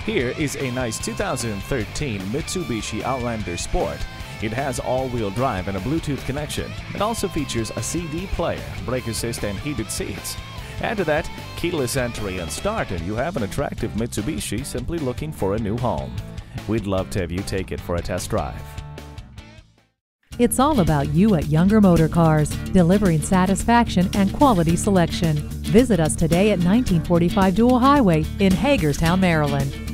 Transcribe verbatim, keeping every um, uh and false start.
Here is a nice two thousand thirteen Mitsubishi Outlander Sport. It has all-wheel drive and a Bluetooth connection. It also features a C D player, brake assist, and heated seats. Add to that keyless entry and start, and you have an attractive Mitsubishi simply looking for a new home. We'd love to have you take it for a test drive. It's all about you at Younger Motor Cars, delivering satisfaction and quality selection. Visit us today at nineteen forty-five Dual Highway in Hagerstown, Maryland.